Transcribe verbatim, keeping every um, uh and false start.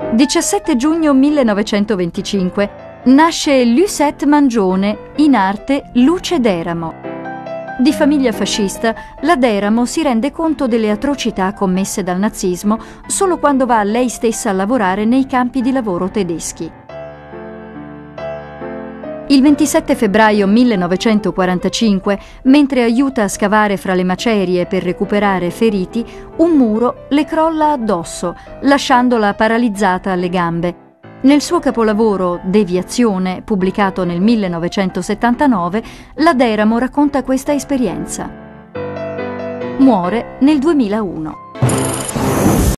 diciassette giugno millenovecentoventicinque nasce Lucette Mangione, in arte Luce Deramo. Di famiglia fascista, la Deramo si rende conto delle atrocità commesse dal nazismo solo quando va lei stessa a lavorare nei campi di lavoro tedeschi. Il ventisette febbraio millenovecentoquarantacinque, mentre aiuta a scavare fra le macerie per recuperare feriti, un muro le crolla addosso, lasciandola paralizzata alle gambe. Nel suo capolavoro Deviazione, pubblicato nel millenovecentosettantanove, la Deramo racconta questa esperienza. Muore nel duemilauno.